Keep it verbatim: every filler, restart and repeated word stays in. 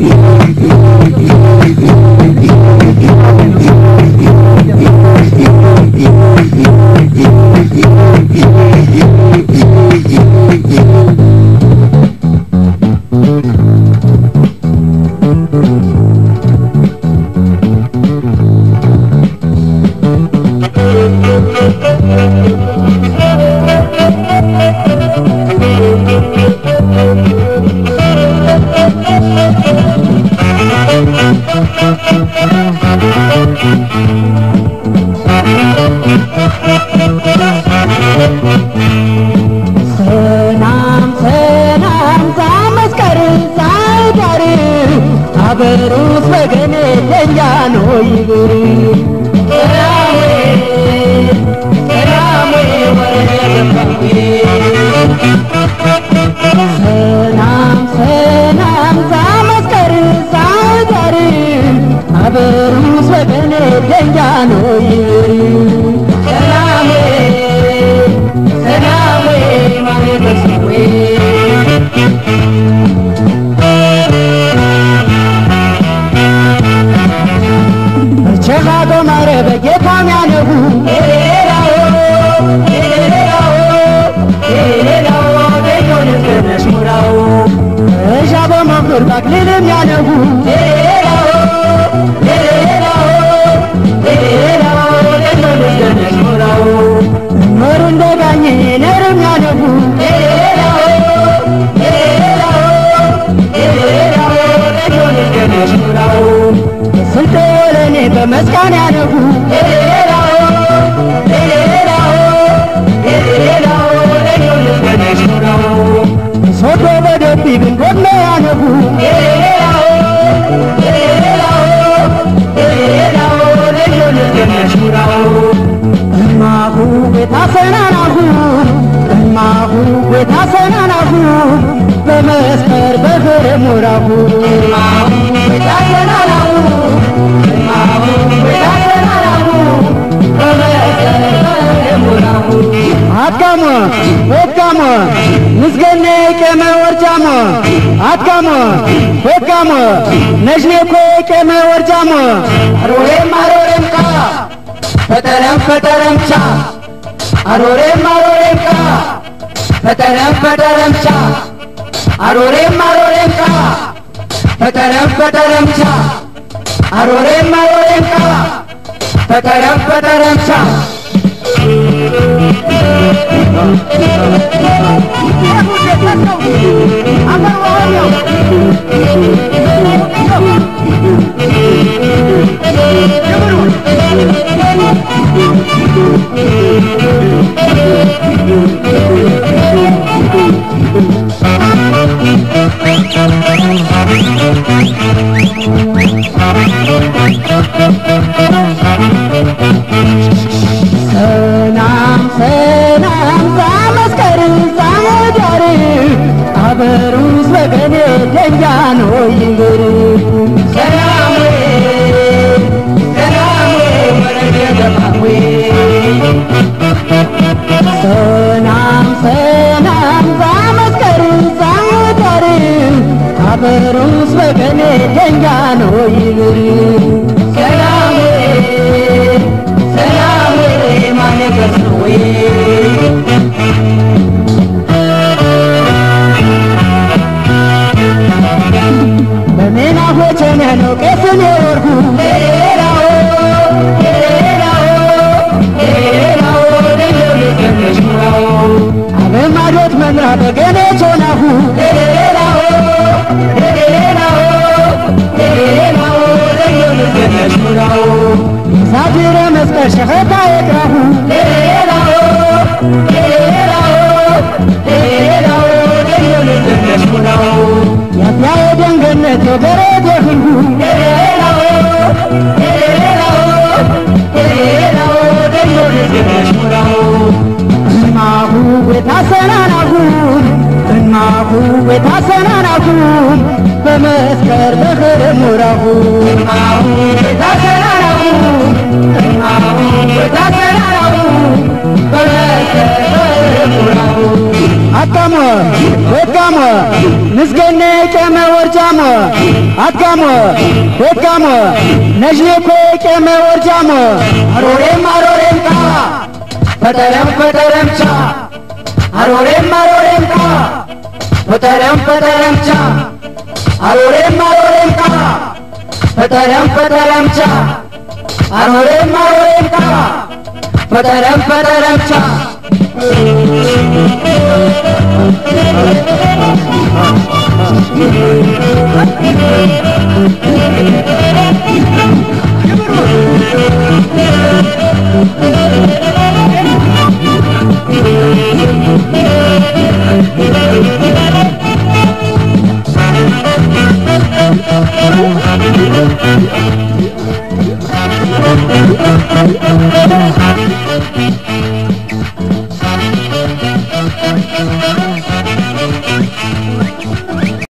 Aberus begene denjano iguri Seramwe Seramwe warayagapangwe Senam senam samaskar saudari Aberus begene denjano iguri Seramwe Seramwe warayagapangwe Chegado mare begeta mianehu Erao Erao Erao Bejones kenes murao Ejabo mamnur baklile mianehu Erao Erao Erao Bejones kenes murao Norunde ganye ner mianehu Erao Erao Erao Bejones kenes murao Sultane በመስጋና ያነጉ ኤራኦ ኤራኦ ኤራኦ ለዮልስ በነሽራው ሶዶ በደቢ ብንጎድለ ያነጉ ኤራኦ ኤራኦ ኤራኦ ለዮልስ በነሽራው እማሁ ቤታሰናናሁ እማሁ ቤታሰናናሁ በመስከር በፍሬ ሙራሁ እማሁ ቤታሰናናሁ Atkamu, Atkamu, Nisgene keme orjamu, Atkamu, Atkamu, Najne ko keme orjamu, Arore marorem ka, Fataram fataram cha, Arore marorem ka, Fataram fataram cha, Arore marorem ka, Fataram fataram cha. Arore marore ka Fataram fataram cha Amar wahyo Senam senam samaskar saudari Aberus begene denjano iguri Senamwe Senamwe warayagapangwe Senam senam samaskar saudari Aberus begene denjano iguri Senamwe Senamwe manekaswe Bamena hochene no kesne orhu Erao Erao Erao dejolis keneshmurao Ave marot manra begene chonahu Erao Erao Erao dejolis keneshmurao Sajire meska shahata ekrahu Erao Erao Erao dejolis keneshmurao Yapya edengenet yogerede hungu Erao Erao Erao dejolis keneshmurao Enmahu betasananahu Enmahu betasananahu Bemeskar bekhere murahu Enmahu betasananahu Enmahu betasananahu Bemeskar bekhere murahu አካሞ ወካሞ ንስገነ ቀመ ወርጃሞ አካሞ ወካሞ ነጅኔኮ ቀመ ወርጃሞ አሮሬም አሮሬም ካ ፈተረም ፈተረም ቻ አሮሬም አሮሬም ካ ፈተረም ፈተረም ቻ አሮሬም አሮሬም ካ ፈተረም ፈተረም ቻ አሮሬም አሮሬም ካ ፈተረም ፈተረም ቻ Give it